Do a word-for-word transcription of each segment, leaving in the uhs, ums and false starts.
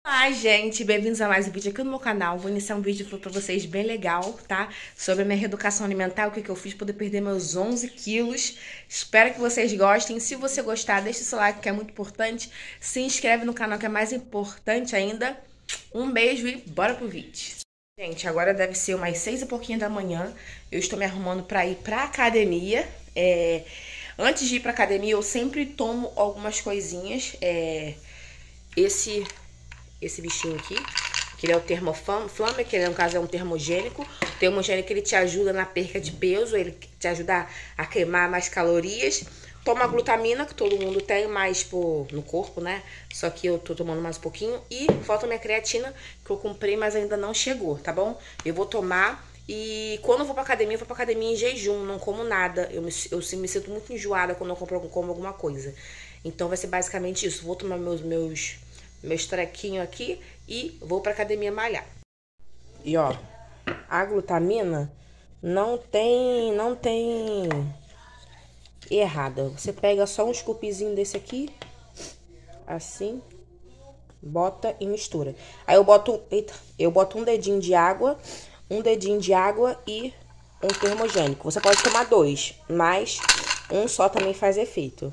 Olá, gente, bem-vindos a mais um vídeo aqui no meu canal. Vou iniciar um vídeo pra vocês bem legal, tá? Sobre a minha reeducação alimentar, o que, que eu fiz para poder perder meus onze quilos. Espero que vocês gostem. Se você gostar, deixa o seu like, que é muito importante. Se inscreve no canal, que é mais importante ainda. Um beijo e bora pro vídeo. Gente, agora deve ser umas seis e pouquinho da manhã. Eu estou me arrumando para ir pra academia. É... Antes de ir pra academia, eu sempre tomo algumas coisinhas. É... Esse... Esse bichinho aqui, que ele é o Thermoflamer, que ele, no caso é um termogênico. O termogênico, ele te ajuda na perca de peso, ele te ajuda a queimar mais calorias. Toma a glutamina, que todo mundo tem mais pô, no corpo, né? Só que eu tô tomando mais um pouquinho. E falta a minha creatina, que eu comprei, mas ainda não chegou, tá bom? Eu vou tomar. E quando eu vou pra academia, eu vou pra academia em jejum, não como nada. Eu me, eu me sinto muito enjoada quando eu compro, como alguma coisa. Então vai ser basicamente isso. Vou tomar meus... meus meus trequinhos aqui e vou pra academia malhar. E ó, a glutamina não tem, não tem errada. Você pega só um scoopzinho desse aqui, assim, bota e mistura. Aí eu boto, eita, eu boto um dedinho de água, um dedinho de água e um termogênico. Você pode tomar dois, mas um só também faz efeito.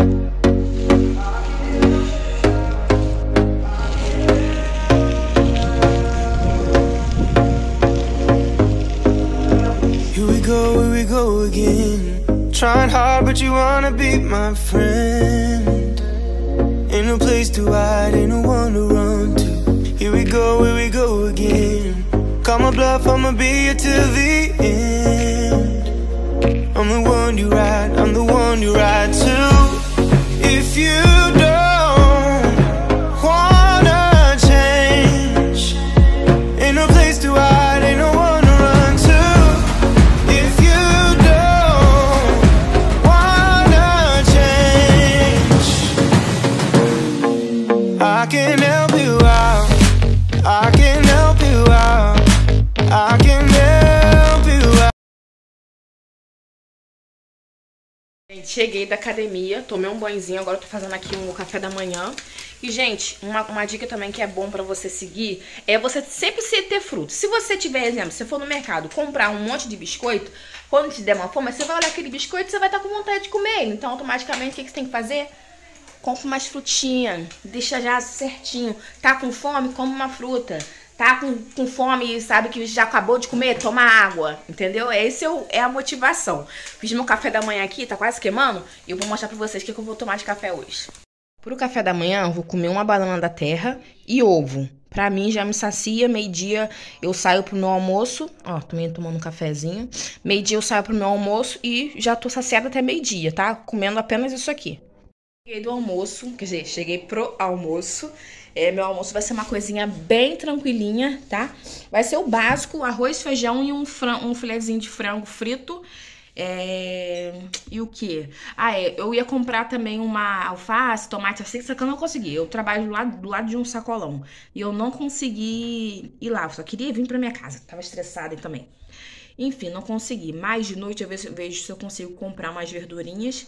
Here we go again. Trying hard, but you wanna be my friend. Ain't no place to hide, ain't no one to run to. Here we go, here we go again. Call my bluff, I'ma be here till the end. I'm the one you ride, I'm the one you ride to. If you don't wanna change, ain't no place to hide, ain't no one to run to. I can help you out, I can help you out, I can help you out. Gente, cheguei da academia, tomei um banhozinho, agora eu tô fazendo aqui um café da manhã. E, gente, uma, uma dica também que é bom pra você seguir é você sempre ter fruta. Se você tiver, exemplo, se você for no mercado comprar um monte de biscoito, quando te der uma fome, você vai olhar aquele biscoito e você vai estar com vontade de comer ele. Então, automaticamente, o que, que você tem que fazer? Compre mais frutinha, deixa já certinho. Tá com fome? Come uma fruta. Tá com, com fome e sabe que já acabou de comer? Toma água, entendeu? Esse é, o, é a motivação. Fiz meu café da manhã aqui, tá quase queimando. E eu vou mostrar pra vocês o que, que eu vou tomar de café hoje. Pro café da manhã, eu vou comer uma banana da terra e ovo. Pra mim, já me sacia. Meio-dia eu saio pro meu almoço. Ó, também tomando um cafezinho. Meio-dia eu saio pro meu almoço e já tô saciada até meio-dia, tá? Comendo apenas isso aqui. Cheguei do almoço, quer dizer, cheguei pro almoço. É, meu almoço vai ser uma coisinha bem tranquilinha, tá? Vai ser o básico, arroz, feijão e um, fran um filezinho de frango frito. É... E o que? Ah, é, eu ia comprar também uma alface, tomate assim, só que eu não consegui. Eu trabalho do lado, do lado de um sacolão e eu não consegui ir lá, eu só queria vir pra minha casa. Tava estressada também. Enfim, não consegui. Mais de noite eu vejo, vejo se eu consigo comprar umas verdurinhas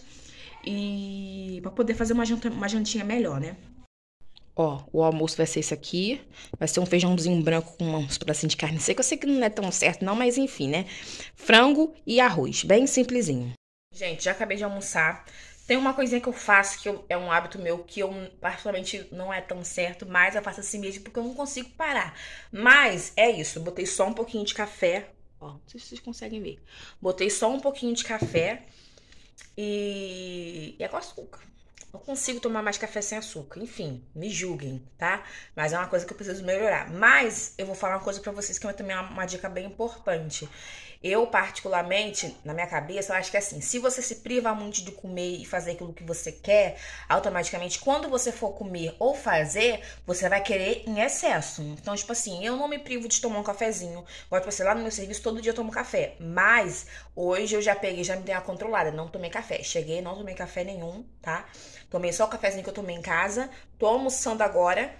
e pra poder fazer uma, janta, uma jantinha melhor, né? Ó, o almoço vai ser esse aqui. Vai ser um feijãozinho branco com uns pedacinhos de carne seca. Eu sei que não é tão certo não, mas enfim, né? Frango e arroz, bem simplesinho. Gente, já acabei de almoçar. Tem uma coisinha que eu faço, que eu, é um hábito meu, que eu particularmente não é tão certo, mas eu faço assim mesmo porque eu não consigo parar. Mas é isso, eu botei só um pouquinho de café. Ó, não sei se vocês conseguem ver. Botei só um pouquinho de café e, e é com açúcar. Não consigo tomar mais café sem açúcar. Enfim, me julguem, tá? Mas é uma coisa que eu preciso melhorar. Mas eu vou falar uma coisa pra vocês que é também uma, uma dica bem importante. Eu, particularmente, na minha cabeça, eu acho que é assim, se você se priva muito de comer e fazer aquilo que você quer, automaticamente, quando você for comer ou fazer, você vai querer em excesso. Então, tipo assim, eu não me privo de tomar um cafezinho. Gosto de ser lá no meu serviço, todo dia eu tomo café. Mas, hoje eu já peguei, já me dei uma controlada, não tomei café. Cheguei, não tomei café nenhum, tá? Tomei só o cafezinho que eu tomei em casa. Tô almoçando agora.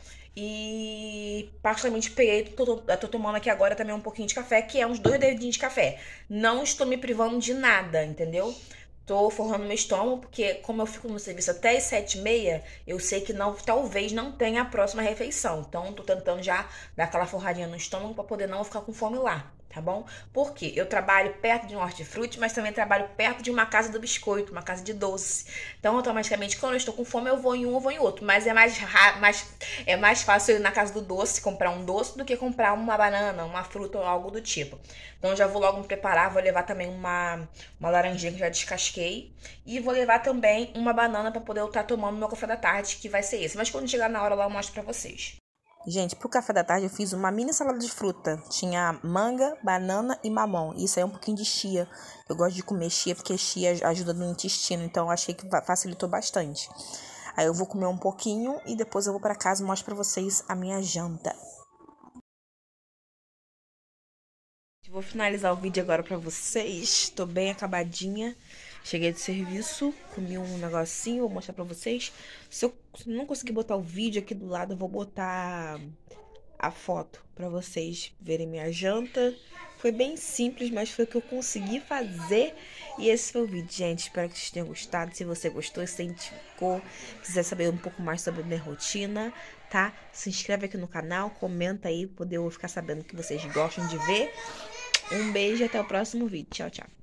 E particularmente peguei, tô, tô tomando aqui agora também um pouquinho de café, que é uns dois dedinhos de café. Não estou me privando de nada, entendeu? Tô forrando meu estômago, porque como eu fico no serviço até as sete e meia, eu sei que não, talvez não tenha a próxima refeição. Então, tô tentando já dar aquela forradinha no estômago pra poder não ficar com fome lá, tá bom? Porque eu trabalho perto de um hortifruti, mas também trabalho perto de uma casa do biscoito, uma casa de doce. Então, automaticamente, quando eu estou com fome, eu vou em um, eu vou em outro. Mas é mais, mais, é mais fácil eu ir na casa do doce, comprar um doce, do que comprar uma banana, uma fruta ou algo do tipo. Então, já vou logo me preparar, vou levar também uma, uma laranjinha que já descasquei. E vou levar também uma banana para poder eu estar tomando meu café da tarde, que vai ser esse. Mas quando chegar na hora lá eu mostro pra vocês. Gente, pro café da tarde eu fiz uma mini salada de fruta. Tinha manga, banana e mamão. Isso aí é um pouquinho de chia. Eu gosto de comer chia porque chia ajuda no intestino. Então eu achei que facilitou bastante. Aí eu vou comer um pouquinho e depois eu vou pra casa e mostro pra vocês a minha janta. Vou finalizar o vídeo agora pra vocês. Tô bem acabadinha. Cheguei do serviço, comi um negocinho, vou mostrar pra vocês. Se eu não conseguir botar o vídeo aqui do lado, eu vou botar a foto pra vocês verem minha janta. Foi bem simples, mas foi o que eu consegui fazer. E esse foi o vídeo, gente. Espero que vocês tenham gostado. Se você gostou, se identificou, quiser saber um pouco mais sobre a minha rotina, tá? Se inscreve aqui no canal, comenta aí, pra poder eu ficar sabendo que vocês gostam de ver. Um beijo e até o próximo vídeo. Tchau, tchau.